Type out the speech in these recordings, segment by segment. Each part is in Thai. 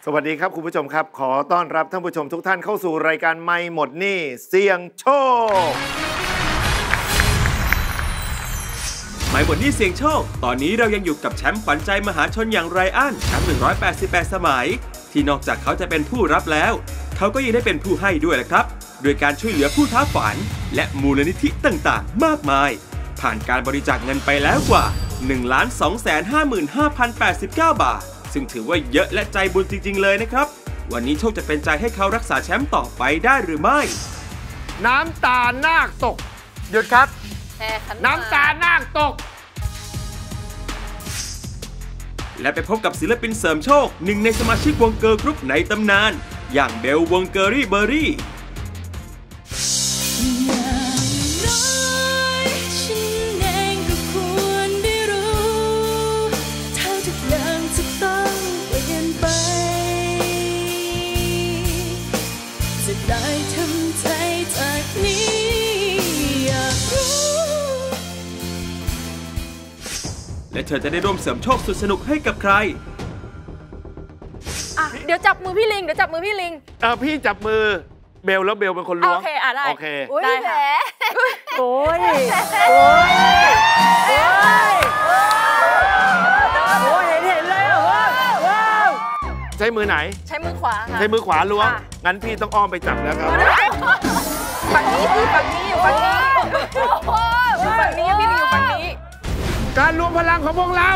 วัสดีครับคุณผู้ชมครับขอต้อนรับท่านผู้ชมทุกท่านเข้าสู่รายการไม่หมดหนี้เสี่ยงโชคไม่หมดหนี้เสี่ยงโชคตอนนี้เรายังอยู่กับแชมป์ขวัญใจมหาชนอย่างไรอันแชมป์188 สมัยที่นอกจากเขาจะเป็นผู้รับแล้วเขาก็ยังได้เป็นผู้ให้ด้วยแหละครับโดยการช่วยเหลือผู้ท้าฝันและมูลนิธิต่างๆมากมายผ่านการบริจาคเงินไปแล้วกว่า 1,255,089 บาทซึ่งถือว่าเยอะและใจบุญจริงๆเลยนะครับวันนี้โชคจะเป็นใจให้เขารักษาแชมป์ต่อไปได้หรือไม่น้ำตานาคตกหยุดครับน้ำตานาคตกและไปพบกับศิลปินเสริมโชคหนึ่งในสมาชิกวงเกิร์ลกรุ๊ปในตำนานอย่างเบลวงเกอรี่เบอร์รี่และเธอจะได้ร่วมเสริมโชคสุดสนุกให้กับใครเดี๋ยวจับมือพี่ลิงพี่จับมือเบลแล้วเบลเป็นคนล้วงโอเคได้โอเคได้ค่ะโอ้ยเห็นเลยว้าวใช้มือไหนใช้มือขวาค่ะใช้มือขวาล้วงงั้นพี่ต้องอ้อมไปจับแล้วครับฝั่งนี้อยู่ฝั่งนี้อยู่ฝั่งนี้พี่ลิงอยู่ฝั่งนี้การรวมพลังของพวกเรา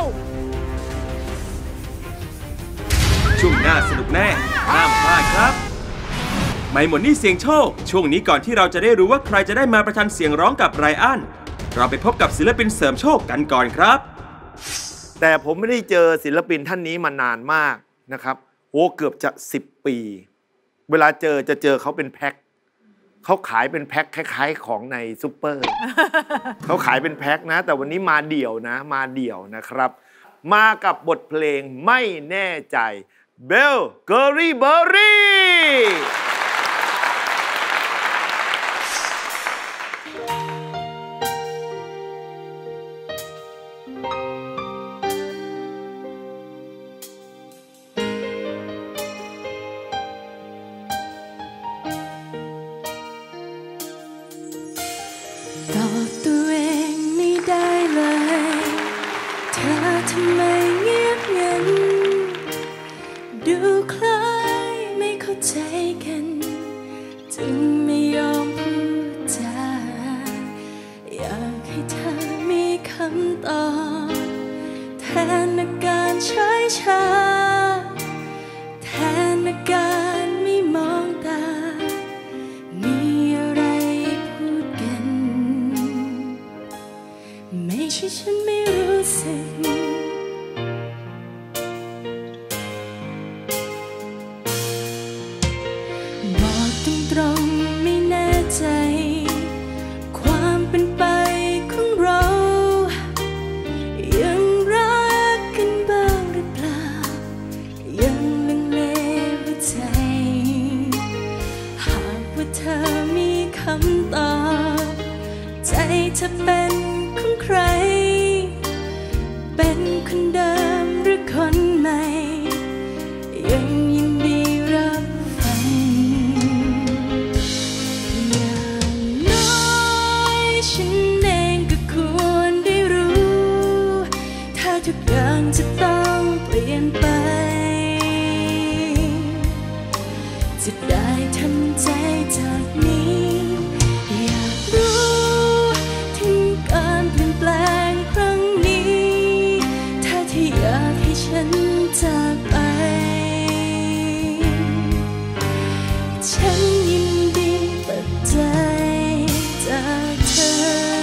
ช่วงหน้าสนุกแน่ห้ามพลาดครับไม่หมดหนี้เสียงโชคช่วงนี้ก่อนที่เราจะได้รู้ว่าใครจะได้มาประชันเสียงร้องกับไรอันเราไปพบกับศิลปินเสริมโชคกันก่อนครับแต่ผมไม่ได้เจอศิลปินท่านนี้มานานมากนะครับโอ้เกือบจะ10 ปีเวลาจะเจอเขาเป็นแพ็คเขาขายเป็นแพ็คคล้ายๆของในซุปเปอร์เขาขายเป็นแพ็คนะแต่วันนี้มาเดี่ยวนะครับมากับบทเพลงไม่แน่ใจเบลเกอรี่เบอร์รี่จะเป็นของใครเป็นคนเดิมหรือคนใหม่ยังยินดีรับฟังอย่างน้อยฉันเองก็ควรได้รู้ถ้าทุกอย่างจะต้องเปลี่ยนไปจะได้ทำใจจากนี้จากไปฉันยินดีตัดใจจากเธอ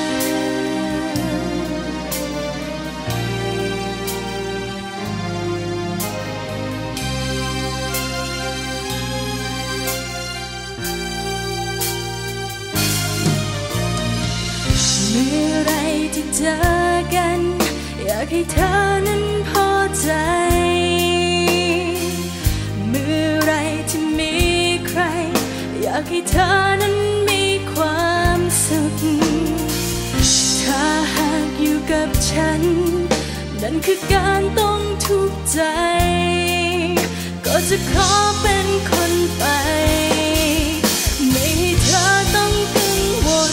เมื่อไรที่เจอกันอยากให้เธอนั้นพอใจเมื่อไรที่มีใครอยากให้เธอนั้นมีความสุขถ้าหากอยู่กับฉันนั่นคือการต้องทุกข์ใจก็จจะขอเป็นคนไปไม่ให้เธอต้องกังวล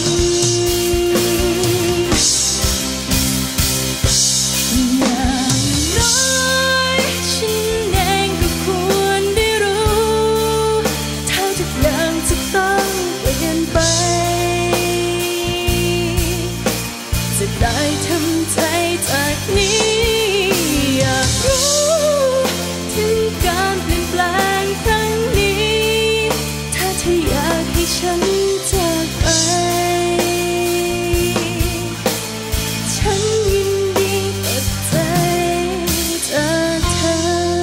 อย่างน้อยฉันเองก็ควรได้รู้ถ้าทุกอย่างจะต้องเปลี่ยนไปจะได้ทำใจจากนี้อยากรู้ถึงการเปลี่ยนแปลงครั้งนี้ถ้าเธออยากให้ฉันจากไปฉันยินดีเปิดใจจากเธอ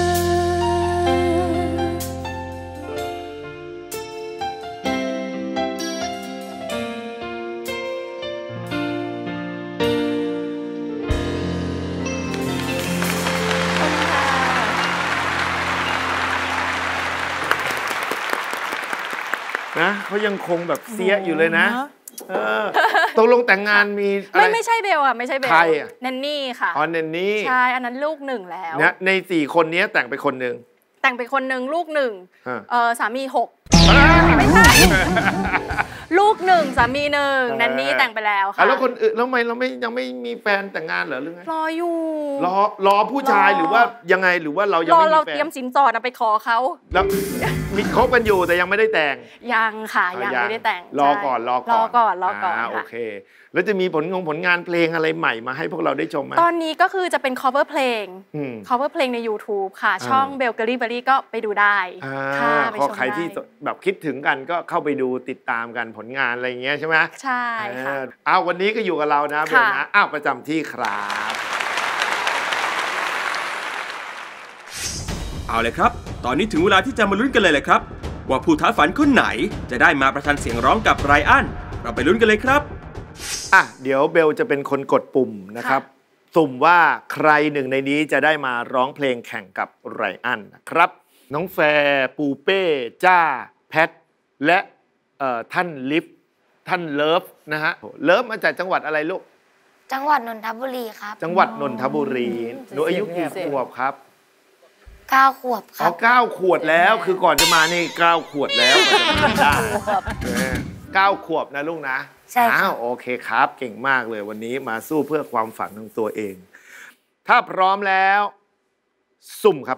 นะเขายังคงแบบเสียอยู่เลยนะตกลงแต่งงานมีอะไรไม่ใช่เบลอะไม่ใช่เบลใครอะแนนนี่ค่ะอ๋อเนนนี่ใช่อันนั้นลูกหนึ่งแล้วนะใน4 คนนี้แต่งไปคนหนึ่งแต่งไปคนหนึ่งลูกหนึ่งอ่าสามี6ไม่ใช่ ลูกหนึ่งสามีหนึ่งแนนนี่แต่งไปแล้วค่ะแล้วคนอื่นแล้วทำไมเรายังไม่มีแฟนแต่งงานเหรอหรือไงรออยู่รอผู้ชายหรือว่ายังไงหรือว่าเรายังรอไม่เรามีแฟเตรียนมสินสอดไปขอเขาแล้วมีคบกันอยู่แต่ยังไม่ได้แต่งยังค่ะยังไม่ได้แต่งรอก่อนรอก่อนโอค่ะเค แล้วจะมีผลงานเพลงอะไรใหม่มาให้พวกเราได้ชมไหมตอนนี้ก็คือจะเป็น cover เพลง cover เพลงใน YouTube ค่ะ ช่อง Belgary ก็ไปดูได้ค่ะไปก็ชมใครที่ได้แบบคิดถึงกันก็เข้าไปดูติดตามกันผลงานอะไรอย่างเงี้ยใช่ไหมใช่ค่ะเอาวันนี้ก็อยู่กับเรานะเบลค่ะนะประจำที่ครับเอาเลยครับ ตอนนี้ถึงเวลาที่จะมาลุ้นกันเลยแหละครับ ว่าผู้ท้าฝันคนไหนจะได้มาประชันเสียงร้องกับไรอันเราไปลุ้นกันเลยครับเดี๋ยวเบลจะเป็นคนกดปุ่มนะครับสุ่มว่าใครหนึ่งในนี้จะได้มาร้องเพลงแข่งกับไรอันนะครับ น้องแฟร์ปูเป้จ้าแพทและท่านลิฟท่านเลิฟนะฮะเลิฟมาจากจังหวัดอะไรลูกจังหวัดนนทบุรีครับจังหวัดนนทบุรีหนูอายุกี่ขวบครับ 9 ขวบคอ๋รัอบ 9 ขวดแล้วคือก่อนจะมานี่9 ขวดแล้วกว่าจะมาได้9 ขวบนะลูกนะใช่ครับโอเคครับเก่งมากเลยวันนี้มาสู้เพื่อความฝันของตัวเอง ถ้าพร้อมแล้วสุ่มครับ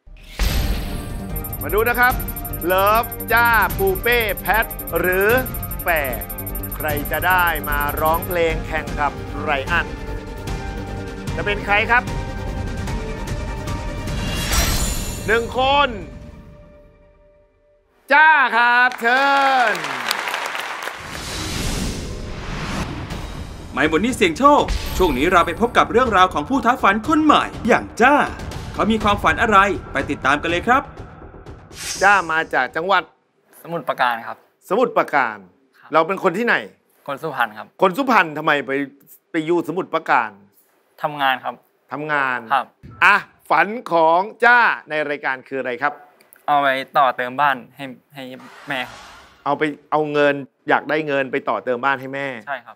มาดูนะครับเลิฟจ้าปูเป้แพทหรือแฝดใครจะได้มาร้องเพลงแข่งกับไรอันจะเป็นใครครับ1 คนจ้าครับเชิญหมายบทนี้เสี่ยงโชค ช่วงนี้เราไปพบกับเรื่องราวของผู้ท้าฝันคนใหม่ อย่างจ้า เขามีความฝันอะไรไปติดตามกันเลยครับจ้ามาจากจังหวัดสมุทรปราการครับสมุทรปราการ เราเป็นคนที่ไหนคนสุพรรณครับคนสุพรรณทำไมไปอยู่สมุทรปราการทำงานครับทำงานครับฝันของจ้าในรายการคืออะไรครับเอาไปต่อเติมบ้านให้แม่ครับเอาเงินอยากได้เงินไปต่อเติมบ้านให้แม่ใช่ครับ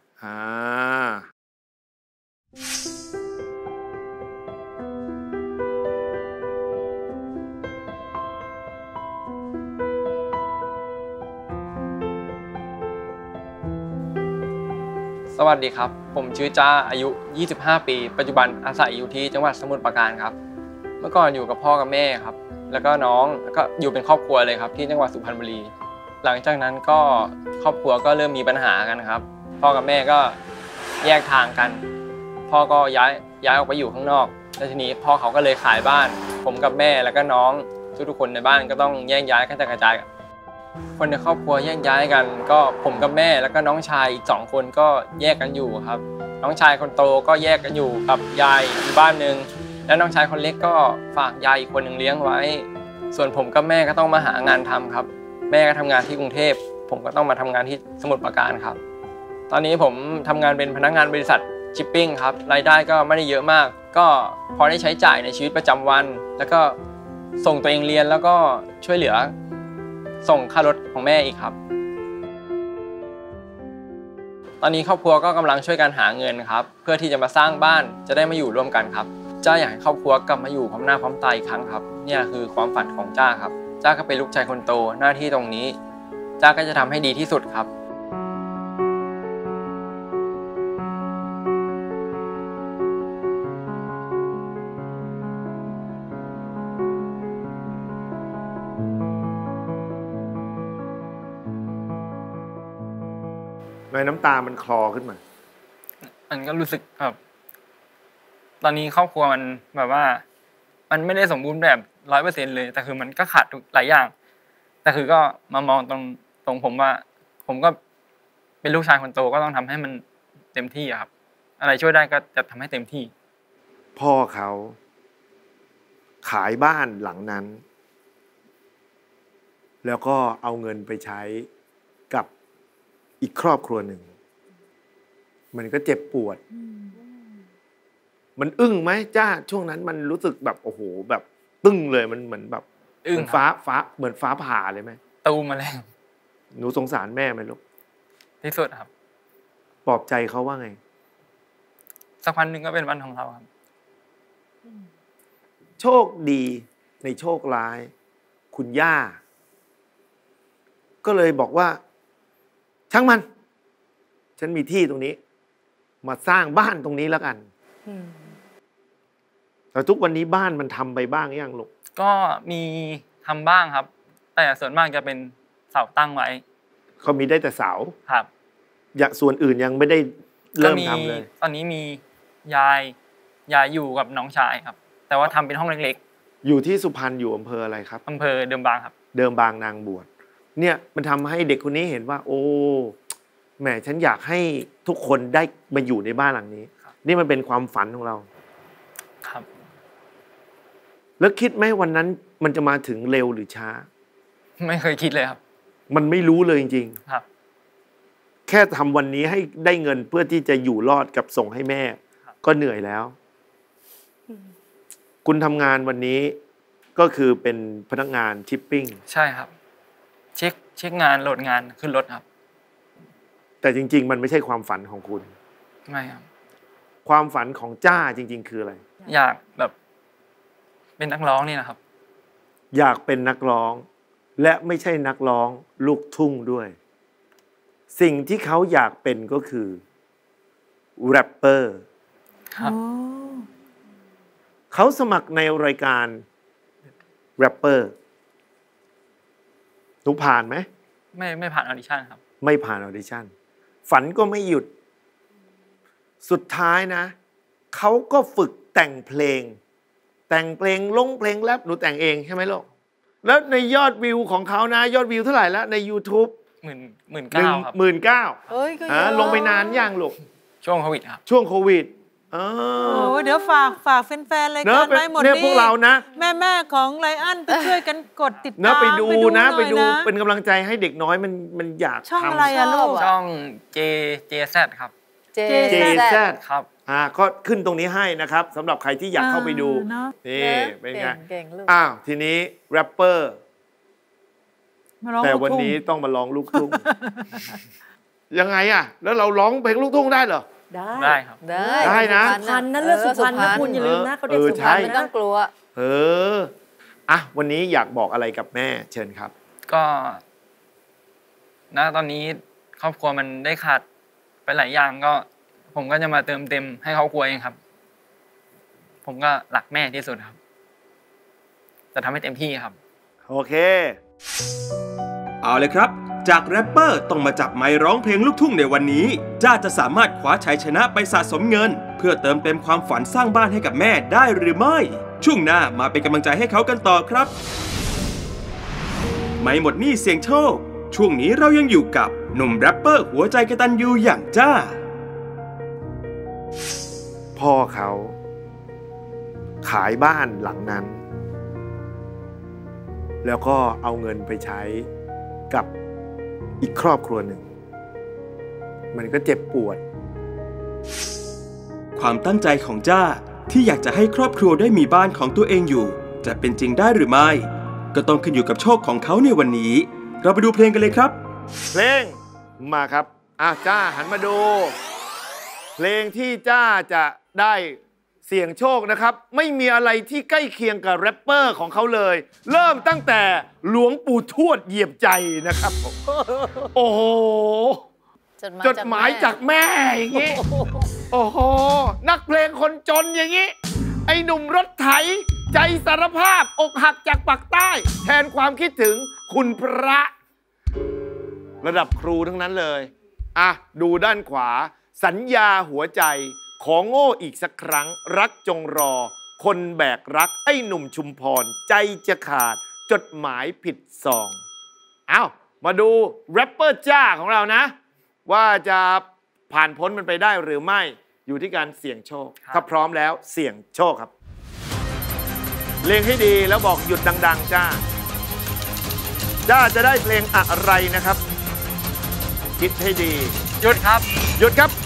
สวัสดีครับ ผมชื่อจ้าอายุ 25 ปี ปัจจุบันอาศัยอยู่ที่จังหวัดสมุทรปราการครับ เมื่อก่อนอยู่กับพ่อกับแม่ครับ แล้วก็น้องแล้วก็อยู่เป็นครอบครัวเลยครับที่จังหวัดสุพรรณบุรี หลังจากนั้นก็ครอบครัวก็เริ่มมีปัญหากันครับ พ่อกับแม่ก็แยกทางกัน พ่อก็ย้ายออกไปอยู่ข้างนอกแล้วทีนี้พ่อเขาก็เลยขายบ้าน ผมกับแม่แล้วก็น้องทุกๆคนในบ้านก็ต้องแยกย้ายกันกระจายกันคนในครอบครัวแยกย้ายกัน ก็ผมกับแม่แล้วก็น้องชายอีก2 คนก็แยกกันอยู่ครับ น้องชายคนโตก็แยกกันอยู่กับยายอีกบ้านนึงแล้วน้องชายคนเล็กก็ฝากยายอีกคนหนึ่งเลี้ยงไว้ ส่วนผมกับแม่ก็ต้องมาหางานทำครับแม่ก็ทำงานที่กรุงเทพผมก็ต้องมาทำงานที่สมุทรปราการครับตอนนี้ผมทำงานเป็นพนักงานบริษัทชิปปิ้งครับรายได้ก็ไม่ได้เยอะมากก็พอได้ใช้จ่ายในชีวิตประจำวัน แล้วก็ส่งตัวเองเรียนแล้วก็ช่วยเหลือส่งค่ารถของแม่อีกครับตอนนี้ครอบครัวก็กำลังช่วยกันหาเงินครับเพื่อที่จะมาสร้างบ้านจะได้มาอยู่ร่วมกันครับจ้าอยากให้ครอบครัวกลับมาอยู่พร้อมหน้าพร้อมตาอีกครั้งครับเนี่ยคือความฝันของจ้าครับจ้าก็เป็นลูกชายคนโตหน้าที่ตรงนี้จ้าก็จะทำให้ดีที่สุดครับน้ำตามันคลอขึ้นมามันก็รู้สึกแบบตอนนี้ครอบครัวมันแบบว่ามันไม่ได้สมบูรณ์แบบ100%เลยแต่คือมันก็ขาดหลายอย่างแต่คือก็มามองตรงผมว่าผมก็เป็นลูกชายคนโตก็ต้องทำให้มันเต็มที่ครับอะไรช่วยได้ก็จะทำให้เต็มที่พ่อเขาขายบ้านหลังนั้นแล้วก็เอาเงินไปใช้กับอีกครอบครัวหนึ่งมันก็เจ็บปวดมันอึ้งไหมจ้าช่วงนั้นมันรู้สึกแบบโอ้โหแบบตึ้งเลยมันเหมือนแบบเหมือนฟ้าเหมือนฟ้าผ่าเลยไหมตูมมาแล้วหนูสงสารแม่ไหมลูกที่สุดครับปลอบใจเขาว่าไงสักวันหนึ่งก็เป็นวันของเราครับโชคดีในโชคร้ายคุณย่าก็เลยบอกว่าช่างมันฉันมีที่ตรงนี้มาสร้างบ้านตรงนี้แล้วกันแต่ทุกวันนี้บ้านมันทำไปบ้างยังลูกก็มีทำบ้างครับแต่ส่วนมากจะเป็นเสาตั้งไว้เขามีได้แต่เสาครับอย่างส่วนอื่นยังไม่ได้เริ่มทำเลยตอนนี้มียายอยู่กับน้องชายครับแต่ว่าทำเป็นห้องเล็กๆอยู่ที่สุพรรณอยู่อำเภออะไรครับอำเภอเดิมบางครับเดิมบางนางบวชเนี่ยมันทำให้เด็กคนนี้เห็นว่าโอ้แหมฉันอยากให้ทุกคนได้มาอยู่ในบ้านหลังนี้นี่มันเป็นความฝันของเราครับแล้วคิดไหมวันนั้นมันจะมาถึงเร็วหรือช้าไม่เคยคิดเลยครับมันไม่รู้เลยจริงๆครับแค่ทำวันนี้ให้ได้เงินเพื่อที่จะอยู่รอดกับส่งให้แม่ก็เหนื่อยแล้วคุณทำงานวันนี้ก็คือเป็นพนักงานชิปปิ้งใช่ครับเช็คงานโหลดงานขึ้นรถครับแต่จริงๆมันไม่ใช่ความฝันของคุณไม่ครับความฝันของจ้าจริงๆคืออะไรอยากแบบเป็นนักร้องนี่นะครับอยากเป็นนักร้องและไม่ใช่นักร้องลูกทุ่งด้วยสิ่งที่เขาอยากเป็นก็คือแรปเปอร์ครับเขาสมัครในรายการแรปเปอร์หนูผ่านไหมไม่ผ่านออดิชั่นครับไม่ผ่านออดิชั่นฝันก็ไม่หยุดสุดท้ายนะเขาก็ฝึกแต่งเพลงลงเพลงแรปหนูแต่งเองใช่ไหมลูกแล้วในยอดวิวของเขานะยอดวิวเท่าไหร่แล้วใน YouTube 19,000 ครับ 19,000 เอ้ยก็เยอะลงไปนานยังลูกช่วงโควิดครับช่วงโควิดเดี๋ยวฝากแฟนๆรายการไว้หมดนี่พวกเรานะแม่ของไลอ้อนไปช่วยกันกดติดตามไปดูเป็นกำลังใจให้เด็กน้อยมันอยากทำช่องอะไรอะลูกช่อง JZ ครับ JZ ครับก็ขึ้นตรงนี้ให้นะครับสำหรับใครที่อยากเข้าไปดูนี่เป็นไงทีนี้แรปเปอร์แต่วันนี้ต้องมาร้องลูกทุ่งยังไงอะแล้วเราร้องเพลงลูกทุ่งได้เหรอได้ครับได้นะสุพรรณนั่นเรื่องสุพรรณนะคุณอย่าลืมนะเขาเด็กสุพรรณไม่ต้องกลัววันนี้อยากบอกอะไรกับแม่เชิญครับก็ตอนนี้ครอบครัวมันได้ขาดไปหลายอย่างก็ผมก็จะมาเติมเต็มให้ครอบครัวเองครับ ผมก็รักแม่ที่สุดครับจะทำให้เต็มที่ครับโอเคเอาเลยครับจากแรปเปอร์ต้องมาจับไมค์ร้องเพลงลูกทุ่งในวันนี้จ้าจะสามารถคว้าชัยชนะไปสะสมเงินเพื่อเติมเต็มความฝันสร้างบ้านให้กับแม่ได้หรือไม่ช่วงหน้ามาเป็นกำลังใจให้เขากันต่อครับไม่หมดหนี้เสี่ยงโชคช่วงนี้เรายังอยู่กับหนุ่มแรปเปอร์หัวใจกตัญญูอย่างจ้าพ่อเขาขายบ้านหลังนั้นแล้วก็เอาเงินไปใช้กับอีกครอบครัวหนึ่งมันก็เจ็บปวดความตั้งใจของจ้าที่อยากจะให้ครอบครัวได้มีบ้านของตัวเองอยู่จะเป็นจริงได้หรือไม่ก็ต้องขึ้นอยู่กับโชคของเขาในวันนี้เราไปดูเพลงกันเลยครับเพลงมาครับจ้าหันมาดูเพลงที่จ้าจะได้เสี่ยงโชคนะครับไม่มีอะไรที่ใกล้เคียงกับแรปเปอร์ของเขาเลย เริ่มตั้งแต่หลวงปู่ทวดเหยียบใจนะครับโอ้โหจดหมายจากแม่อย่างนี้โอ้โหนักเพลงคนจนอย่างนี้ไอ้หนุ่มรถไถใจสารภาพอกหักจากปากใต้แทนความคิดถึงคุณพระระดับครูทั้งนั้นเลยอ่ะดูด้านขวาสัญญาหัวใจของโง่อีกสักครั้งรักจงรอคนแบกรักไอ้หนุ่มชุมพรใจจะขาดจดหมายผิดซองอ้าวมาดูแรปเปอร์จ้าของเรานะว่าจะผ่านพ้นมันไปได้หรือไม่อยู่ที่การเสี่ยงโชคถ้าพร้อมแล้วเสี่ยงโชคครับเล็งให้ดีแล้วบอกหยุดดังๆจ้าจะได้เพลงอะไรนะครับคิดให้ดีหยุดครับหยุดครับ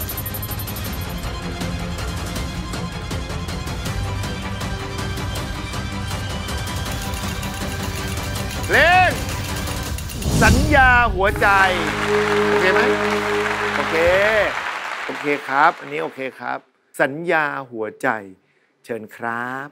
เพลงสัญญาหัวใจโอเคไหมโอเคครับอันนี้โอเคครับสัญญาหัวใจเชิญครับ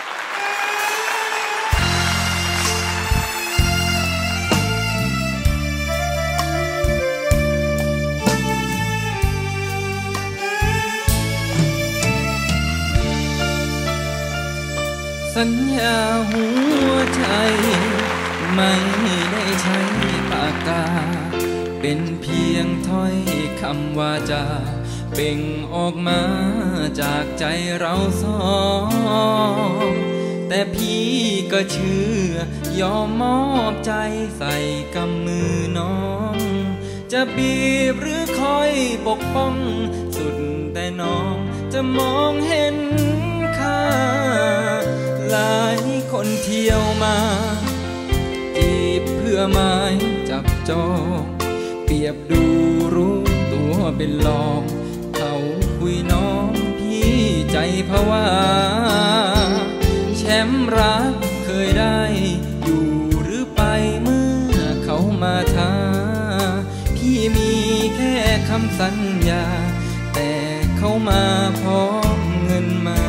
สัญญาหัวใจไม่ได้ใช้ปากกาเป็นเพียงถ้อยคำวาจาเป่งออกมาจากใจเราสองแต่พี่ก็เชื่อยอมมอบใจใส่กำมือน้องจะบีบหรือคอยปกป้องสุดแต่น้องจะมองเห็นค่าหลายคนเที่ยวมาจีบเพื่อหมายจับจองเปรียบดูรู้ตัวเป็นหลอกเขาคุยน้องพี่ใจภาวะแชมป์รักเคยได้อยู่หรือไปเมื่อเขามาท้าพี่มีแค่คำสัญญาแต่เขามาพร้อมเงินมา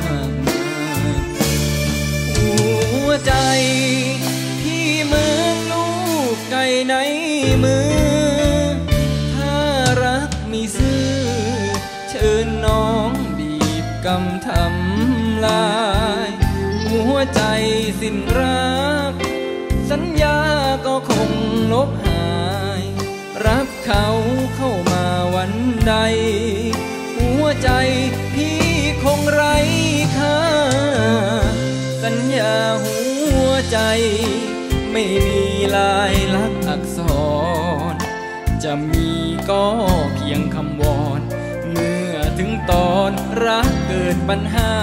หัวใจพี่เหมือนลูกไก่ในมือถ้ารักมีซื่อเชิญน้องบีบกำทำลายหัวใจสิ้นรักสัญญาก็คงลบหายรับเขาเข้ามาวันใดหัวใจพี่คงไร้ค่าสัญญาหัวใจไม่มีลายลักษณ์อักษรจะมีก็เพียงคำวอนเมื่อถึงตอนรักเกิดปัญหา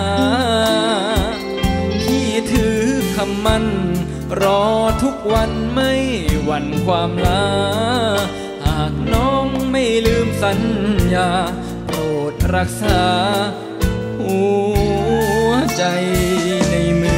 พี่ถือคำมั่นรอทุกวันไม่หวั่นความลาหากน้องไม่ลืมสัญญาโปรดรักษาหัวใจในมือ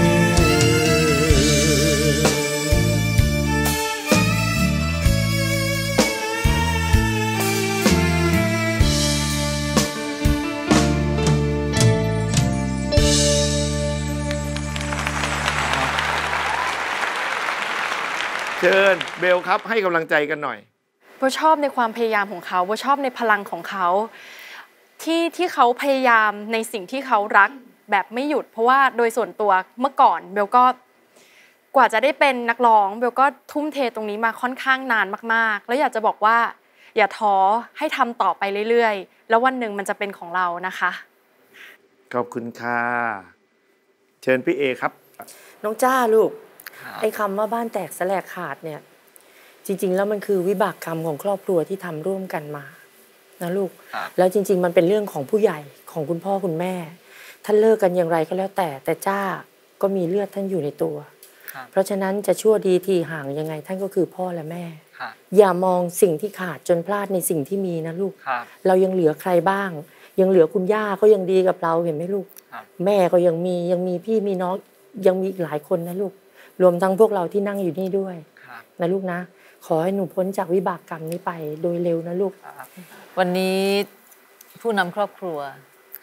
เชิญเบลครับให้กำลังใจกันหน่อยโบชอบในความพยายามของเขาโบชอบในพลังของเขาที่เขาพยายามในสิ่งที่เขารักแบบไม่หยุดเพราะว่าโดยส่วนตัวเมื่อก่อนเบลก็กว่าจะได้เป็นนักร้องเบลก็ทุ่มเทตรงนี้มาค่อนข้างนานมากๆแล้วอยากจะบอกว่าอย่าท้อให้ทำต่อไปเรื่อยๆแล้ววันหนึ่งมันจะเป็นของเรานะคะขอบคุณค่ะเชิญพี่เอครับน้องจ้าลูกไอ้คำว่าบ้านแตกแสลกขาดเนี่ยจริงๆแล้วมันคือวิบากกรรมของครอบครัวที่ทำร่วมกันมานะลูกแล้วจริงๆมันเป็นเรื่องของผู้ใหญ่ของคุณพ่อคุณแม่ท่านเลิกกันอย่างไรก็แล้วแต่จ้าก็มีเลือดท่านอยู่ในตัวเพราะฉะนั้นจะชั่วดีทีห่างยังไงท่านก็คือพ่อและแม่อย่ามองสิ่งที่ขาดจนพลาดในสิ่งที่มีนะลูกเรายังเหลือใครบ้างยังเหลือคุณย่าก็ยังดีกับเราเห็นไหมลูกแม่ก็ยังมีพี่มีน้องยังมีอีกหลายคนนะลูกรวมทั้งพวกเราที่นั่งอยู่นี่ด้วยนะลูกนะขอให้หนูพ้นจากวิบากกรรมนี้ไปโดยเร็วนะลูกวันนี้ผู้นำครอบครัว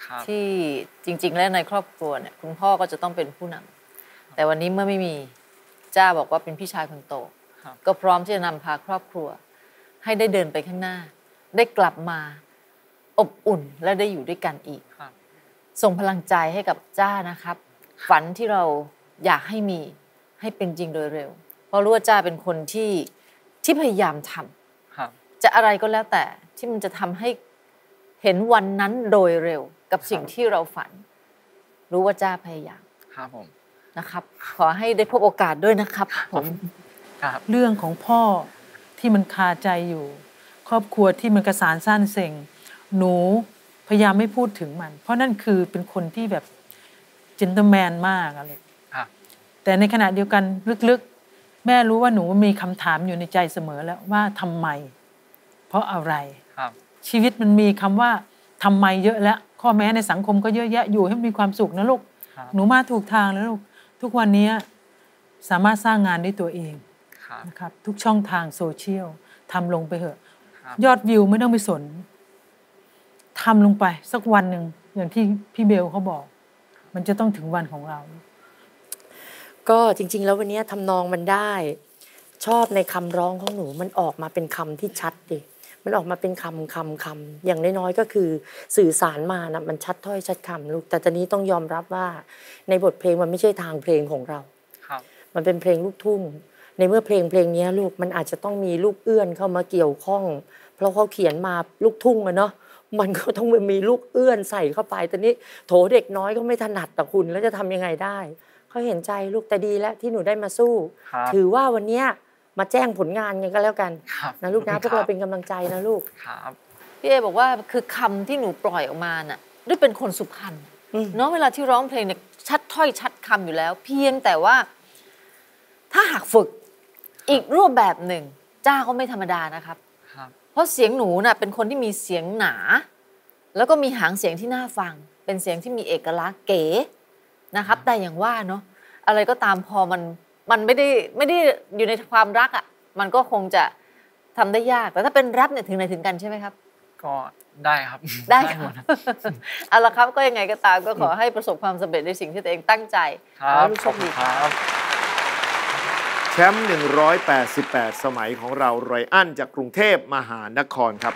ที่จริงๆแล้วในครอบครัวเนี่ยคุณพ่อก็จะต้องเป็นผู้นำแต่วันนี้เมื่อไม่มีจ้าบอกว่าเป็นพี่ชายคนโตก็พร้อมที่จะนำพาครอบครัวให้ได้เดินไปข้างหน้าได้กลับมาอบอุ่นและได้อยู่ด้วยกันอีกส่งพลังใจให้กับจ้านะครับฝันที่เราอยากให้มีให้เป็นจริงโดยเร็วเพราะรู้ว่าจ้าเป็นคนที่พยายามทำจะอะไรก็แล้วแต่ที่มันจะทำให้เห็นวันนั้นโดยเร็วกับสิ่งที่เราฝันรู้ว่าจ้าพยายามครับผมนะครับขอให้ได้พบโอกาสด้วยนะครับผมเรื่องของพ่อที่มันคาใจอยู่ครอบครัวที่มันกระสานซ่านเซ็งหนูพยายามไม่พูดถึงมันเพราะนั่นคือเป็นคนที่แบบเจนเตอร์แมนมากอะไรแต่ในขณะเดียวกันลึกๆแม่รู้ว่าหนูมีคำถามอยู่ในใจเสมอแล้วว่าทำไมเพราะอะไรชีวิตมันมีคำว่าทำไมเยอะแล้วข้อแม้ในสังคมก็เยอะแยะอยู่ให้มีความสุขนะลูกหนูมาถูกทางแล้วลูกทุกวันนี้สามารถสร้างงานด้วยตัวเองนะครับทุกช่องทางโซเชียลทำลงไปเถอะยอดวิวไม่ต้องไปสนทำลงไปสักวันหนึ่งอย่างที่พี่เบลเขาบอกมันจะต้องถึงวันของเราก็จริงๆแล้ววันนี้ทำนองมันได้ชอบในคำร้องของหนูมันออกมาเป็นคำที่ชัดดิมันออกมาเป็นคำอย่างน้อยๆก็คือสื่อสารมานะมันชัดถ้อยชัดคำลูกแต่ตอนนี้ต้องยอมรับว่าในบทเพลงมันไม่ใช่ทางเพลงของเรามันเป็นเพลงลูกทุ่งในเมื่อเพลงนี้ลูกมันอาจจะต้องมีลูกเอื้อนเข้ามาเกี่ยวข้องเพราะเขาเขียนมาลูกทุ่งอะเนาะมันก็ต้องมีลูกเอื้อนใส่เข้าไปตอนนี้โถเด็กน้อยก็ไม่ถนัดแต่คุณแล้วจะทำยังไงได้เขาเห็นใจลูกแต่ดีแล้วที่หนูได้มาสู้ถือว่าวันนี้มาแจ้งผลงานกันก็แล้วกันนะลูกนะพวกเราเป็นกำลังใจนะลูกพี่เอบอกว่าคือคำที่หนูปล่อยออกมาน่ะด้วยเป็นคนสุพรรณเนาะเวลาที่ร้องเพลงเนี่ยชัดถ้อยชัดคำอยู่แล้วเพียงแต่ว่าถ้าหากฝึกอีกรูปแบบหนึ่งจ้าก็ไม่ธรรมดานะครับเพราะเสียงหนูน่ะเป็นคนที่มีเสียงหนาแล้วก็มีหางเสียงที่น่าฟังเป็นเสียงที่มีเอกลักษณ์เก๋นะครับแต่อย่างว่าเนาะอะไรก็ตามพอมันไม่ได้อยู่ในความรักอ่ะมันก็คงจะทำได้ยากแต่ถ้าเป็นแรปเนี่ยถึงไหนถึงกันใช่ไหมครับก็ได้ครับได้ครับเอาละครับก็ยังไงก็ตามก็ขอให้ประสบความสำเร็จในสิ่งที่ตัวเองตั้งใจครับขอบคุณครับแชมป์188 สมัยของเราไรอันจากกรุงเทพมหานครครับ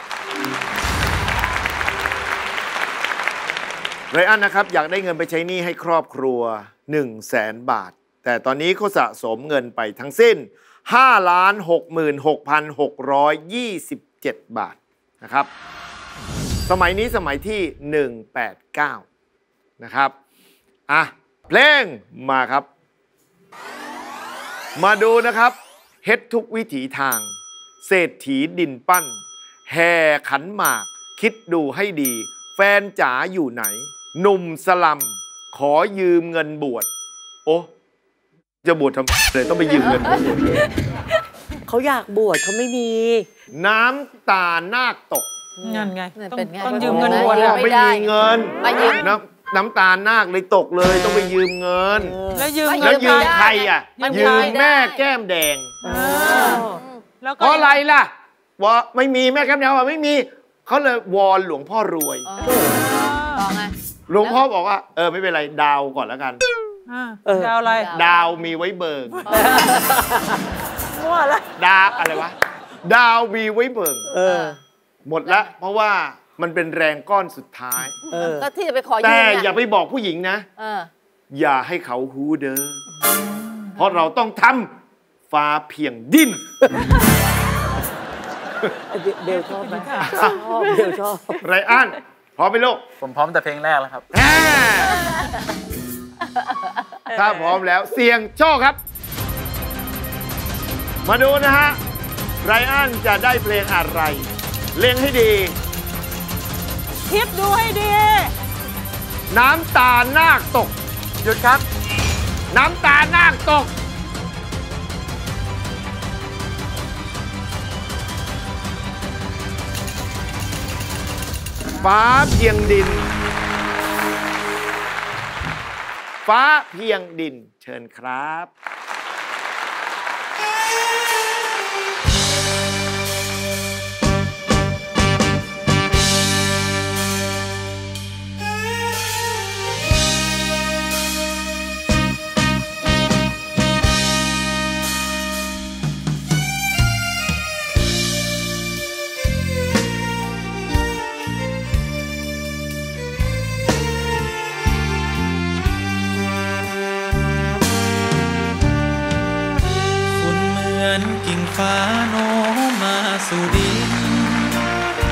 ไรอันนะครับอยากได้เงินไปใช้หนี้ให้ครอบครัว 100,000 บาทแต่ตอนนี้เขาสะสมเงินไปทั้งสิ้น 5,66,627 บาทนะครับสมัยนี้สมัยที่ 189 นะครับเพลงมาครับมาดูนะครับเฮ็ดทุกวิถีทางเศรษฐีดินปั้นแห่ขันหมากคิดดูให้ดีแฟนจ๋าอยู่ไหนหนุ่มสลัมขอยืมเงินบวชโอ้จะบวชทำไมเลยต้องไปยืมเงินเขาอยากบวชเขาไม่มีน้ำตานาคตกงั้นไงต้องยืมเงินบวชไม่มีเงินน้ำตานาคเลยตกเลยต้องไปยืมเงินแล้วยืมใครอ่ะยืมแม่แก้มแดงเพราะอะไรล่ะว่าไม่มีแม่แก้มแดงว่าไม่มีเขาเลยวอนหลวงพ่อรวยหลวงพ่อบอกว่าไม่เป็นไรดาวก่อนแล้วกันดาวอะไรดาวมีไว้เบิกว่าอะไรดาวอะไรวะดาวมีไว้เบิกหมดแล้วเพราะว่ามันเป็นแรงก้อนสุดท้ายก็ที่จะไปขอยืมแต่อย่าไปบอกผู้หญิงนะอย่าให้เขาฮู้เด้อเพราะเราต้องทำฟ้าเพียงดิ้นเบลชอบไหมเบลชอบไรอันพร้อมไหมลูกผมพร้อมแต่เพลงแรกแล้วครับถ้าพร้อมแล้วเสี่ยงโชคครับมาดูนะฮะไรอันจะได้เพลงอะไรเล็งให้ดีคิดดูให้ดีน้ำตานาคตกหยุดครับน้ำตานาคตกฟ้าเพียงดินฟ้าเพียงดินเชิญครับ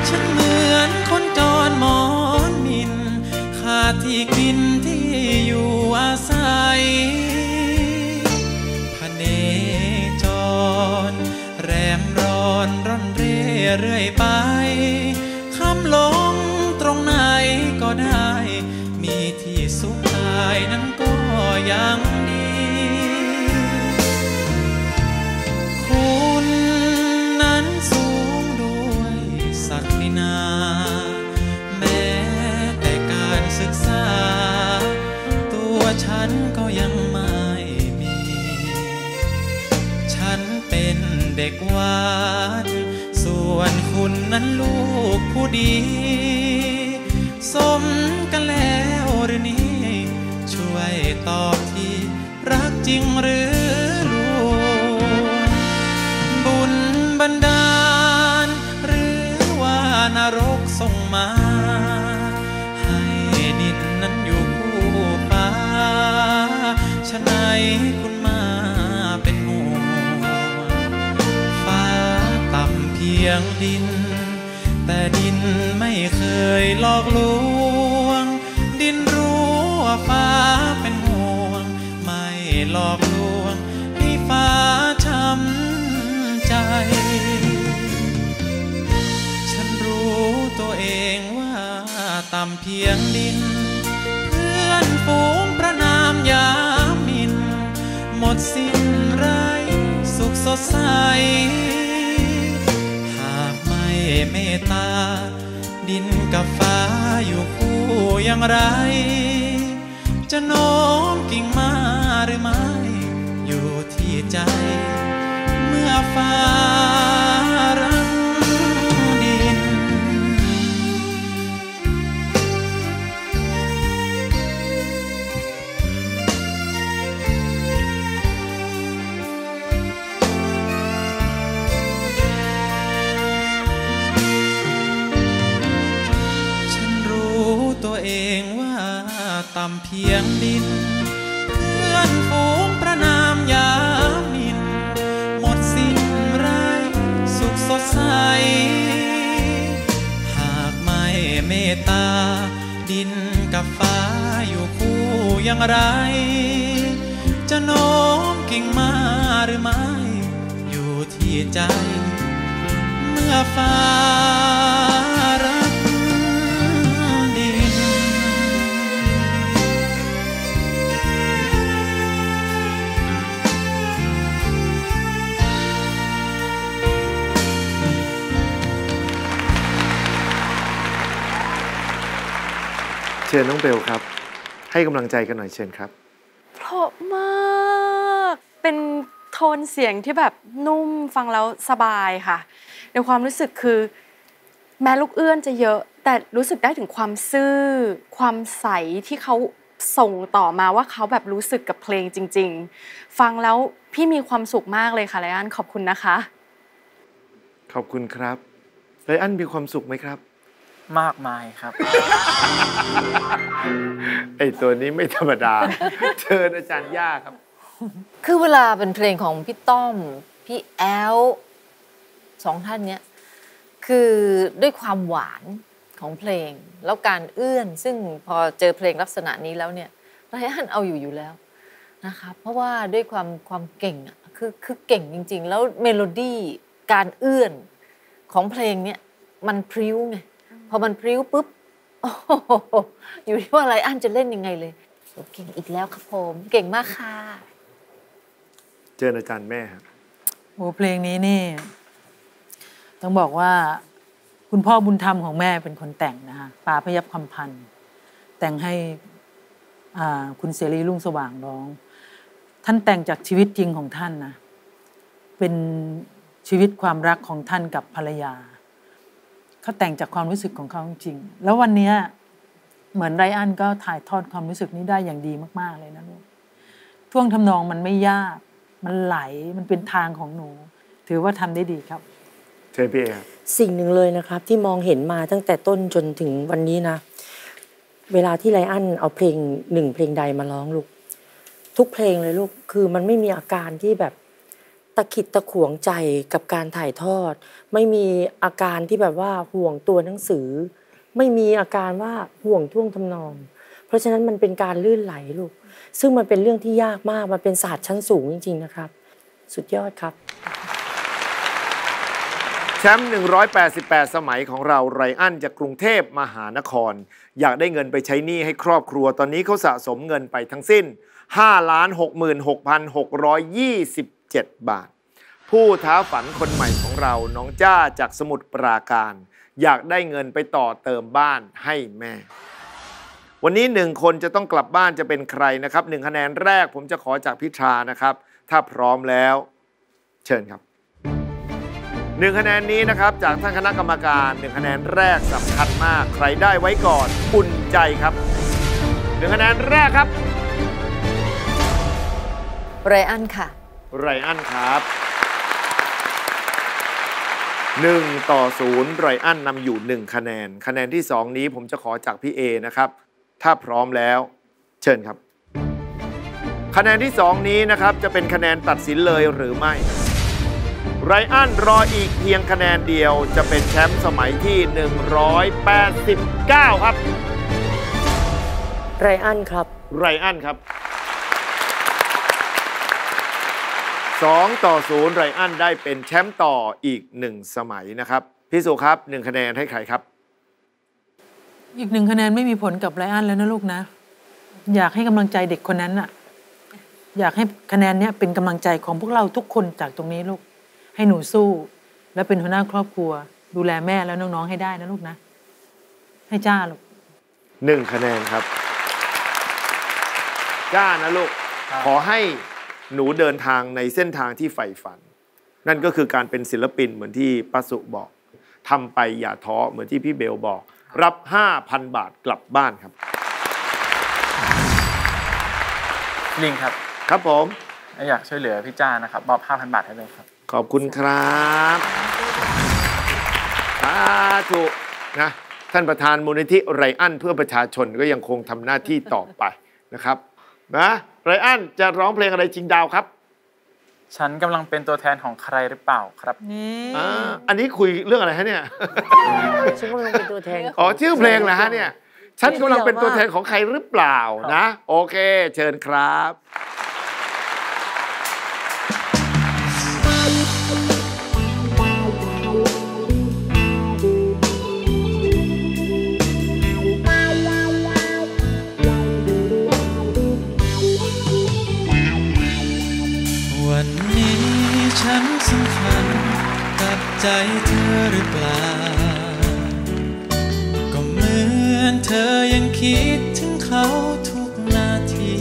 ฉันเหมือนคนจรหมอนมินขาดที่กินที่อยู่อาศัยพเนจรแรมร้อนร่อนเร่เรื่อยไปคำลงตรงไหนก็ได้มีที่สุขกายนั้นก็ยังดีคุณนั้นสูงด้วยศักดินาแม้แต่การศึกษาตัวฉันก็ยังไม่มีฉันเป็นเด็กวัดส่วนคุณนั้นลูกผู้ดีสมกันแล้วหรือนี่ช่วยตอบทีรักจริงหรือลวงบุญบันดาลหรือว่านรกส่งมาให้ดินนั้นอยู่คู่ฟ้าฉะไหนคุณมาเป็นห่วงฟ้าต่ำเพียงดินแต่ดินไม่เคยหลอกลวงดินรู้ว่าฟ้าเป็นห่วงไม่หลอกลวงให้ฟ้าช้ำใจฉันรู้ตัวเองว่าต่ำเพียงดินเพื่อนฝูงประนามยาหมิ่นหมดสิ้นไรสุขสดใสเมตตาดินกับฟ้าอยู่คู่อย่างไรจะโน้มกิ่งมาหรือไม่อยู่ที่ใจเมื่อฟ้ารักดินตัวเองว่าต่ำเพียงดินเพื่อนฝูงประนามยาหมิ่นหมดสิ้นไรสุขสดใสหากไม่เมตตาดินกับฟ้าอยู่คู่อย่างไรจะโน้มกิ่งมาหรือไม่อยู่ที่ใจเมื่อฟ้ารักเชิญน้องเบลครับให้กำลังใจกันหน่อยเชิญครับเพราะมากเป็นโทนเสียงที่แบบนุ่มฟังแล้วสบายค่ะในความรู้สึกคือแม้ลูกเอื้อนจะเยอะแต่รู้สึกได้ถึงความซื่อความใสที่เขาส่งต่อมาว่าเขาแบบรู้สึกกับเพลงจริงๆฟังแล้วพี่มีความสุขมากเลยค่ะไลอ้อนขอบคุณนะคะขอบคุณครับไลอ้อนมีความสุขไหมครับมากมายครับไอ้ตัวนี้ไม่ธรรมดา เชิญอาจารย์ย่าครับคือเวลาเป็นเพลงของพี่ต้อมพี่แอลสองท่านเนี้ยคือด้วยความหวานของเพลงแล้วการเอื้อนซึ่งพอเจอเพลงลักษณะนี้แล้วเนี่ยไลอ้อนเอาอยู่แล้วนะคะเพราะว่าด้วยความเก่งอ่ะคือเก่งจริงๆแล้วเมโลดี้การเอื้อนของเพลงเนี้ยมันพริ้วไงพอมันพริ้วปุ๊บโอ้โหอยู่ที่ว่าไลอ้อนจะเล่นยังไงเลยเก่งอีกแล้วครับผมเก่งมากค่ะเชิญอาจารย์แม่ครับโอ้เพลงนี้นี่ต้องบอกว่าคุณพ่อบุญธรรมของแม่เป็นคนแต่งนะคะปาพยัพคำพันธ์แต่งให้คุณเสรีรุ่งสว่างร้องท่านแต่งจากชีวิตจริงของท่านนะเป็นชีวิตความรักของท่านกับภรรยาเขาแต่งจากความรู้สึกของเขาจริงแล้ววันนี้เหมือนไรอันก็ถ่ายทอดความรู้สึกนี้ได้อย่างดีมากๆเลยนะลูกท่วงทำนองมันไม่ยากมันไหลมันเป็นทางของหนูถือว่าทำได้ดีครับเชิญพี่เอครับสิ่งหนึ่งเลยนะครับที่มองเห็นมาตั้งแต่ต้นจนถึงวันนี้นะเวลาที่ไรอันเอาเพลงหนึ่งเพลงใดมาร้องลูกทุกเพลงเลยลูกคือมันไม่มีอาการที่แบบตะขิดตะขวงใจกับการถ่ายทอด ไม่มีอาการที่แบบว่าห่วงตัวหนังสือ ไม่มีอาการว่าห่วงท่วงทำนองเพราะฉะนั้นมันเป็นการลื่นไหลลูกซึ่งมันเป็นเรื่องที่ยากมากมันเป็นศาสตร์ชั้นสูงจริงๆนะครับสุดยอดครับแชมป์188 สมัยของเราไรอันจากกรุงเทพมหานครอยากได้เงินไปใช้หนี้ให้ครอบครัวตอนนี้เขาสะสมเงินไปทั้งสิ้น 5,66,627 บาทผู้ท้าฝันคนใหม่ของเราน้องจ้าจากสมุทรปราการอยากได้เงินไปต่อเติมบ้านให้แม่วันนี้1คนจะต้องกลับบ้านจะเป็นใครนะครับ1คะแนนแรกผมจะขอจากพิธรานะครับถ้าพร้อมแล้วเชิญครับ1คะแนนนี้นะครับจากท่านคณะกรรมการ1คะแนนแรกสำคัญมากใครได้ไว้ก่อนอุ่นใจครับ1คะแนนแรกครับไรอันค่ะไรอันครับ1-0ไรอันนำอยู่1คะแนนคะแนนที่2นี้ผมจะขอจากพี่เอนะครับถ้าพร้อมแล้วเชิญครับคะแนนที่2นี้นะครับจะเป็นคะแนนตัดสินเลยหรือไม่ไรอันรออีกเพียงคะแนนเดียวจะเป็นแชมป์สมัยที่189ครับไรอันครับไรอันครับ2-0ไรอันได้เป็นแชมป์ต่ออีก1สมัยนะครับพี่สุครับ1คะแนนให้ใครครับอีก1คะแนนไม่มีผลกับไรอันแล้วนะลูกนะอยากให้กำลังใจเด็กคนนั้นน่ะอยากให้คะแนนนี้เป็นกำลังใจของพวกเราทุกคนจากตรงนี้ลูกให้หนูสู้และเป็นหัวหน้าครอบครัวดูแลแม่แล้วน้องๆให้ได้นะลูกนะให้จ้าลูก 1คะแนนครับจ้านะลูกขอให้หนูเดินทางในเส้นทางที่ใฝ่ฝันนั่นก็คือการเป็นศิลปินเหมือนที่ป้าสุบอกทำไปอย่าท้อเหมือนที่พี่เบลบอกรับ 5,000 บาทกลับบ้านครับลิงครับครับผมอยากช่วยเหลือพี่จ้านะครับมอบ 5,000 บาทให้เลยครับขอบคุณครับสาธุนะท่านประธานมูลนิธิไรอันเพื่อประชาชนก็ยังคงทำหน้าที่ต่อไปนะครับนะไรอันจะร้องเพลงอะไรจริงดาวครับฉันกำลังเป็นตัวแทนของใครหรือเปล่าครับอันนี้คุยเรื่องอะไรฮะเนี่ยฉันกำลังเป็นตัวแทนชื่อเพลงเหรอฮะเนี่ยฉันกำลังเป็นตัวแทนของใครหรือเปล่านะโอเคเชิญครับวันนี้ฉันสำคัญกับใจเธอหรือเปล่าก็เหมือนเธอยังคิดถึงเขาทุกนาที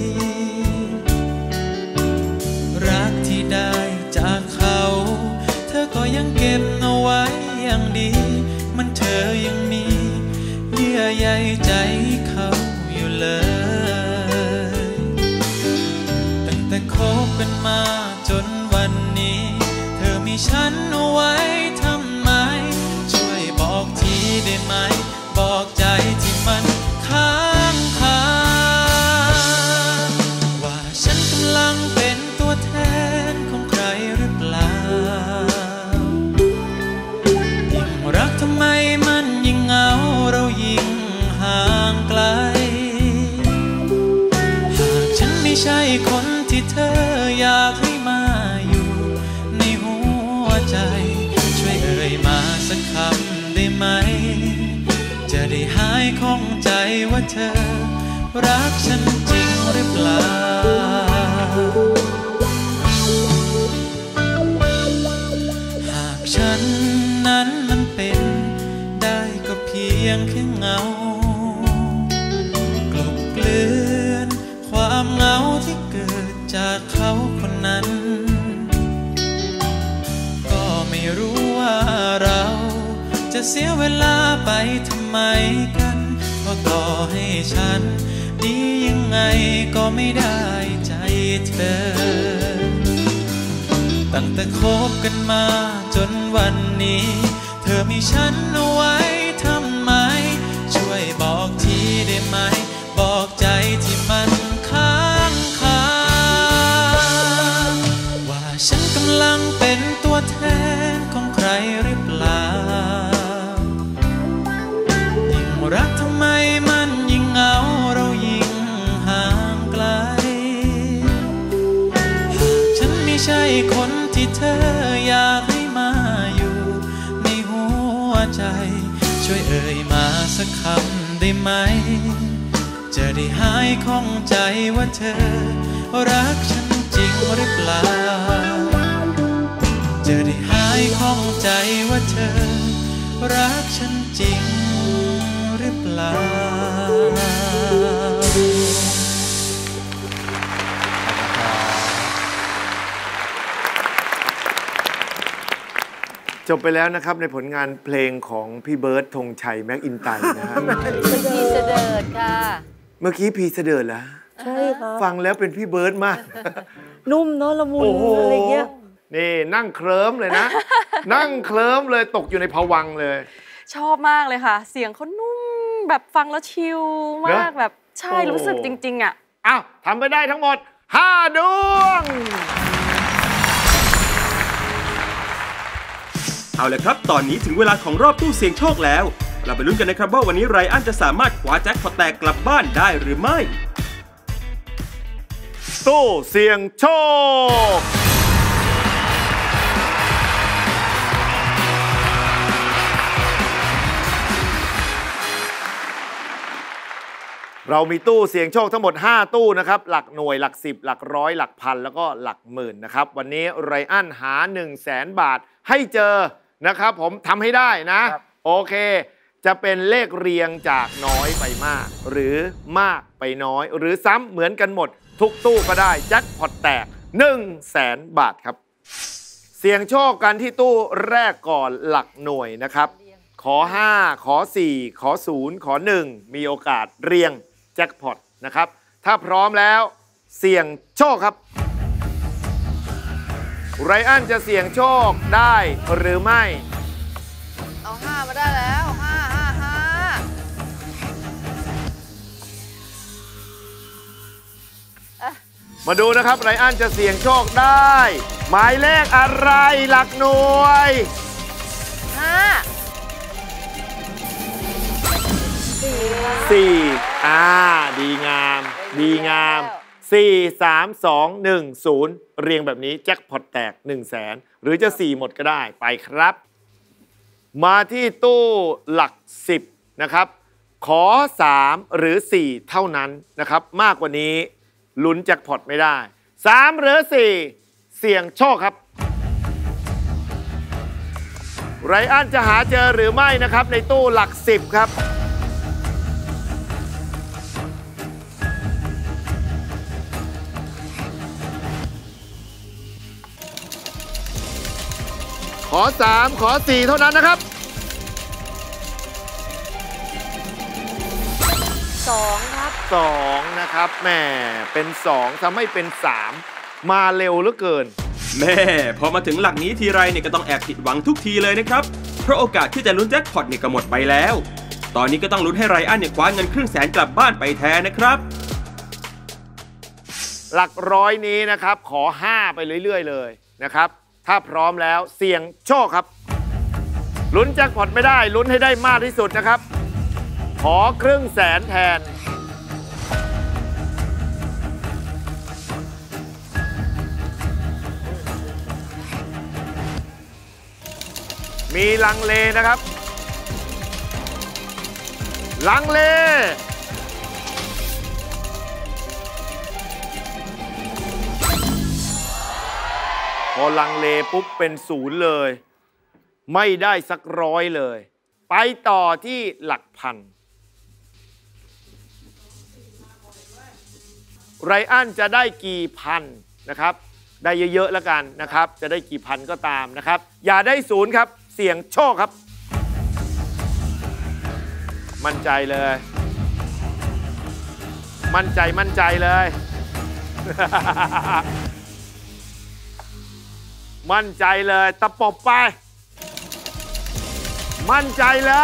รักที่ได้จากเขาเธอก็ยังเก็บเอาไว้อย่างดีมันเธอยังมีเยื่อใยใจเขาอยู่เลยตั้งแต่คบกันมาจนวันนี้เธอมีฉันเอาไว้ทำไมช่วยบอกทีได้ไหมบอกใจที่มันค้างคาว่าฉันกำลังเป็นตัวแทนของใครหรือเปล่ายิ่งรักทำไมมันยิ่งเหงาเรายิ่งห่างไกลหากฉันไม่ใช่คนที่เธออยากให้มาอยู่ในหัวใจช่วยเอ่ยมาสักคำได้ไหมจะได้หายข้องใจว่าเธอรักฉันจริงหรือเปล่าหากฉันนั้นมันเป็นได้ก็เพียงแค่เงากลบเกลื่อนความเหงาที่เกิดจากเขาคนนั้นก็ไม่รู้ว่าเราจะเสียเวลาไปทำไมกันเพราะต่อให้ฉันดียังไงก็ไม่ได้ใจเธอตั้งแต่คบกันมาจนวันนี้เธอมีฉันเอาไว้ทำไมช่วยบอกทีได้ไหมบอกใจที่มันค้างคาว่าฉันกำลังใจช่วยเอ่ยมาสักคำได้ไหมจะได้หายข้องใจว่าเธอรักฉันจริงหรือเปล่าจะได้หายข้องใจว่าเธอรักฉันจริงหรือเปล่าจบไปแล้วนะครับในผลงานเพลงของพี่เบิร์ดธงชัยแม็กอินไตร์นะฮะพีเสดิร์ดค่ะเมื่อกี้พีเสดิร์ดแล้วใช่ครับฟังแล้วเป็นพี่เบิร์ดมากนุ่มเนาะละมุนโอ้โหอะไรเงี้ยนี่นั่งเคลิ้มเลยนะ นั่งเคลิ้มเลยตกอยู่ในภวังค์เลยชอบมากเลยค่ะ เสียงเขานุ่มแบบฟังแล้วชิลมากแบบใช่รู้สึกจริงๆอ่ะอ้าวทำไปได้ทั้งหมด5 ดวงเอาเลยครับตอนนี้ถึงเวลาของรอบตู้เสี่ยงโชคแล้วเราไปลุ้นกันนะครับว่าวันนี้ไรอันจะสามารถคว้าแจ็คพอตแตกกลับบ้านได้หรือไม่ตู้เสี่ยงโชคเรามีตู้เสี่ยงโชคทั้งหมด5ตู้นะครับหลักหน่วยหลัก10หลักร้อยหลักพันแล้วก็หลักหมื่นนะครับวันนี้ไรอันหา 100,000 บาทให้เจอนะครับผมทำให้ได้นะโอเคจะเป็นเลขเรียงจากน้อยไปมากหรือมากไปน้อยหรือซ้ำเหมือนกันหมดทุกตู้ก็ได้แจ็คพอตแตก 100,000 บาทครับเสี่ยงโชคกันที่ตู้แรกก่อนหลักหน่วยนะครับขอ5ขอ4ขอ0ขอ1มีโอกาสเรียงแจ็คพอตนะครับถ้าพร้อมแล้วเสี่ยงโชคครับไรอันจะเสี่ยงโชคได้หรือไม่เอา5มาได้แล้ว5 มาดูนะครับไรอันจะเสี่ยงโชคได้หมายเลขอะไรหลักหน่วย4ดีงามดีงาม4 3 2 1 0เรียงแบบนี้แจ็คพอตแตก 100,000 หรือจะ4หมดก็ได้ไปครับมาที่ตู้หลัก10นะครับขอ3หรือ4เท่านั้นนะครับมากกว่านี้ลุ้นแจ็คพอตไม่ได้3หรือ4เสี่ยงโชคครับไรอันจะหาเจอหรือไม่นะครับในตู้หลัก10ครับขอ3ขอ4เท่านั้นนะครับ 2ครับ 2นะครับแหมเป็น2ทำให้เป็น3มาเร็วเหลือเกินแม่พอมาถึงหลักนี้ทีไรเนี่ยก็ต้องแอบผิดหวังทุกทีเลยนะครับเพราะโอกาสที่จะลุ้นแจ็คพอตเนี่ยก็หมดไปแล้วตอนนี้ก็ต้องลุ้นให้ไรอันเนี่ยคว้าเงิน100,000กลับบ้านไปแทนนะครับหลักร้อยนี้นะครับขอ5ไปเรื่อยๆเลยนะครับถ้าพร้อมแล้วเสี่ยงโชคครับลุ้นแจ็คพอตไม่ได้ลุ้นให้ได้มากที่สุดนะครับขอ100,000แทนมีลังเลนะครับลังเลพอลังเลปุ๊บเป็น0เลยไม่ได้สัก100เลยไปต่อที่หลักพันไรอันจะได้กี่พันนะครับได้เยอะๆแล้วกันนะครับจะได้กี่พันก็ตามนะครับอย่าได้0ครับเสี่ยงโชคครับมั่นใจเลยมั่นใจเลย มั่นใจเลยตะปบไปมั่นใจเลย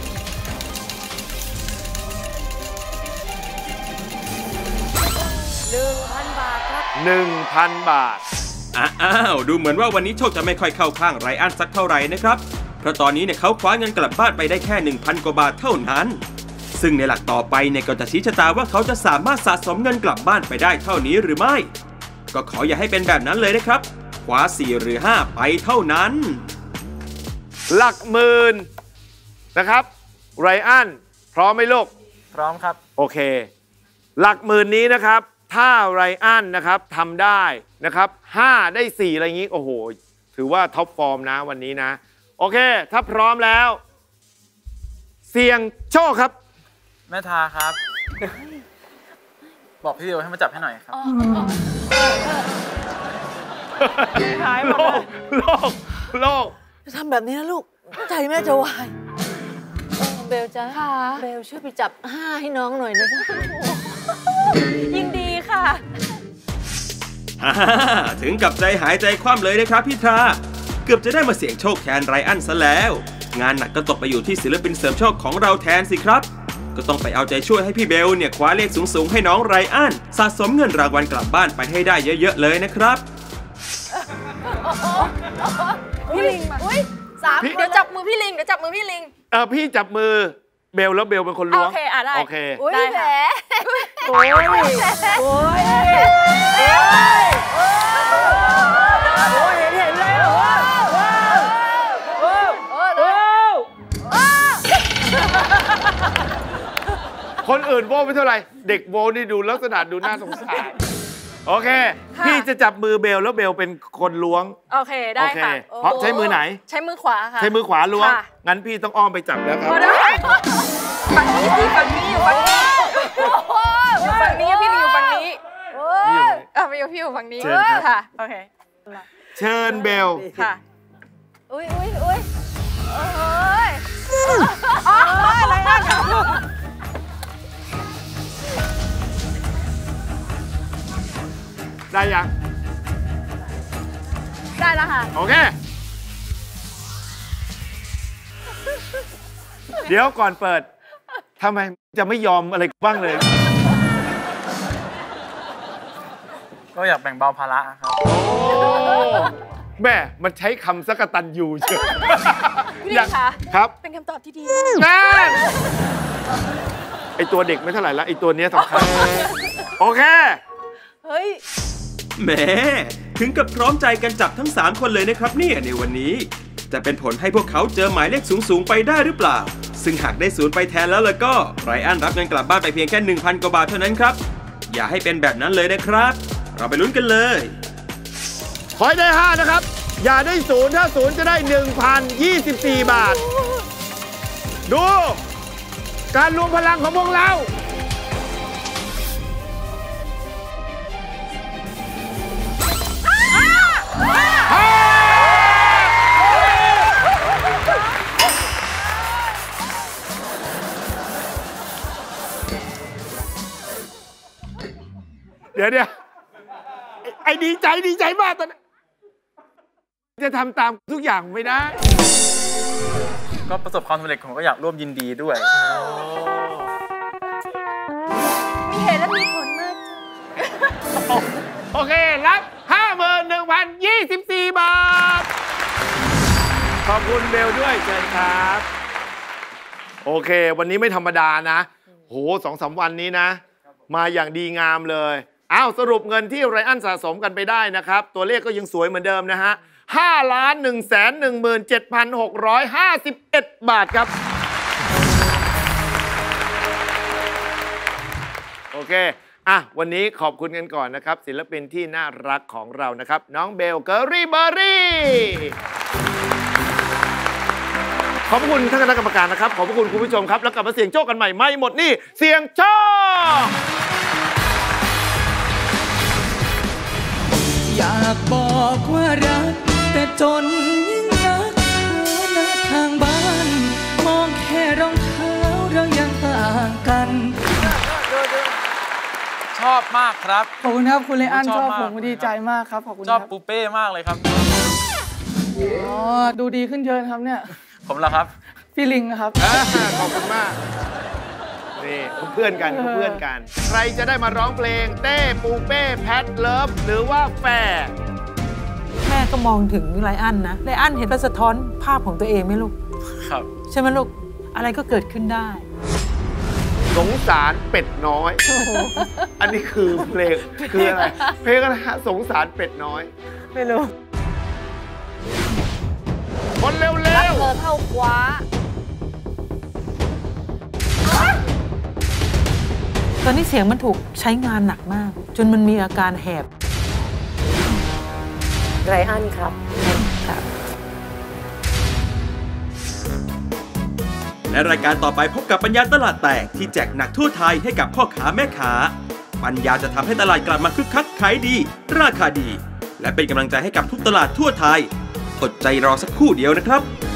1,000 บาทครับ 1,000 บาทอ้าวดูเหมือนว่าวันนี้โชคจะไม่ค่อยเข้าข้างไรอันสักเท่าไหร่นะครับเพราะตอนนี้เนี่ยเขาคว้าเงินกลับบ้านไปได้แค่ 1,000 กว่าบาทเท่านั้นซึ่งในหลักต่อไปเนี่ยก็จะชี้ชะตาว่าเขาจะสามารถสะสมเงินกลับบ้านไปได้เท่านี้หรือไม่ก็ขออย่าให้เป็นแบบนั้นเลยนะครับคว้า4หรือ5ไปเท่านั้นหลักหมื่นนะครับไรอันพร้อมไหมลูกพร้อมครับโอเค หลักหมื่นนี้นะครับถ้าไรอันนะครับทำได้นะครับ5ได้4อะไรอย่างนี้โอ้โหถือว่าท็อปฟอร์มนะวันนี้นะโอเคถ้าพร้อมแล้วเสี่ยงโชคครับแม่ทาครับ บอกพี่เดียวให้มาจับให้หน่อยครับโลกทำแบบนี้นะลูกใจแม่จะวายเบลจ้าเบลช่วยไปจับ5ให้น้องหน่อยนะคะยินดีค่ะถึงกับใจหายใจคว่ำเลยนะครับพี่ทราเกือบจะได้มาเสี่ยงโชคแทนไรอันซะแล้ว งานหนักก็ตกไปอยู่ที่ศิลปินเสริมโชคของเราแทนสิครับก็ต้องไปเอาใจช่วยให้พี่เบลเนี่ยคว้าเลขสูงๆให้น้องไรอันสะสมเงินรางวัลกลับบ้านไปให้ได้เยอะๆเลยนะครับพี่ลิงมา3 เดี๋ยวจับมือพี่ลิงพี่จับมือเบลแล้วเบลเป็นคนล้วงโอเคได้โอเคได้ค่ะโอ้ยเห็นเลยคนอื่นโว้ไม่เท่าไหร่เด็กโว้นี่ดูลักษณะดูน่าสงสารโอเคพี่จะจับมือเบลแล้วเบลเป็นคนล้วงโอเคได้ค่ะเพราะใช้มือไหนใช้มือขวาค่ะใช้มือขวาล้วงงั้นพี่ต้องอ้อมไปจับแล้วครับฝั่งนี้สิฝั่งนี้อยู่ฝั่งนี้อยู่ฝั่งนี้พี่ลิงอยู่ฝั่งนี้ไปอยู่พี่อยู่ฝั่งนี้ค่ะโอเคเชิญเบลค่ะอุ้ยอะไรอ่ะได้ยังได้แล้วค่ะโอเคเดี๋ยวก่อนเปิดทำไมจะไม่ยอมอะไรบ้างเลยก็อยากแบ่งเบาภาระครับแม่มันใช้คำสักตันยูเชียวพี่ลิงคะครับเป็นคำตอบที่ดีมากไอตัวเด็กไม่เท่าไหร่ละไอตัวนี้สำคัญโอเคเฮ้ยแหมถึงกับพร้อมใจกันจับทั้ง3คนเลยนะครับเนี่ยในวันนี้จะเป็นผลให้พวกเขาเจอหมายเลขสูงๆไปได้หรือเปล่าซึ่งหากได้0ไปแทนแล้วก็ไรอันรับเงินกลับบ้านไปเพียงแค่ 1,000 กว่าบาทเท่านั้นครับอย่าให้เป็นแบบนั้นเลยนะครับเราไปลุ้นกันเลยขอให้ได้5นะครับอย่าได้0ถ้า0จะได้ 1,024 บาทดูการรวมพลังของพวกเราเดี๋ยวไอ้ดีใจมากตอนนี้จะทำตามทุกอย่างไม่ได้ก็ประสบความสำเร็จผมก็อยากร่วมยินดีด้วยมีเหตุและมีผลมากโอเครับ 51,024 บาทขอบคุณเบลด้วยเชิญครับโอเควันนี้ไม่ธรรมดานะโห 2-3 วันนี้นะมาอย่างดีงามเลยสรุปเงินที่ไรอันสะสมกันไปได้นะครับตัวเลขก็ยังสวยเหมือนเดิมนะฮะ 5,117,651 บาทครับโอเควันนี้ขอบคุณกันก่อนนะครับศิลปินที่น่ารักของเรานะครับน้องเบลเกอรี่เบอร์รี่ขอบคุณท่านคณะกรรมการนะครับขอบคุณคุณผู้ชมครับแล้วกลับมาเสี่ยงโชคกันใหม่ไม่หมดนี่เสี่ยงโชคอยากบอกว่ารักแต่จนยิ่งรักนักทางบ้านมองแค่รองเท้าเรายังต่างกันชอบมากครับขอบคุณครับคุณเลอันชอบผมดีใจมากครับขอบคุณชอบปูเป้มากเลยครับดูดีขึ้นเยอะครับเนี่ยผมล่ะครับพี่ลิงครับขอบคุณมากนี่เพื่อนกันใครจะได้มาร้องเพลงเต้ปูเป้แพทเลิฟหรือว่าแฟร์แม่ก็มองถึงไรอันนะไรอันเห็นสะท้อนภาพของตัวเองไหมลูกครับใช่ไหมลูกอะไรก็เกิดขึ้นได้สงสารเป็ดน้อยอันนี้คือเพลงคืออะไรเพลงอะไรฮะสงสารเป็ดน้อยไม่รู้คนเร็วๆรักเธอเท่าคว้าตอนนี้เสียงมันถูกใช้งานหนักมาก จนมันมีอาการแหบไรอันครับครับและรายการต่อไปพบกับปัญญาตลาดแตกที่แจกหนักทั่วไทยให้กับพ่อค้าแม่ค้าปัญญาจะทำให้ตลาดกลับมาคึกคักขายดีราคาดีและเป็นกำลังใจให้กับทุกตลาดทั่วไทยอดใจรอสักครู่เดียวนะครับ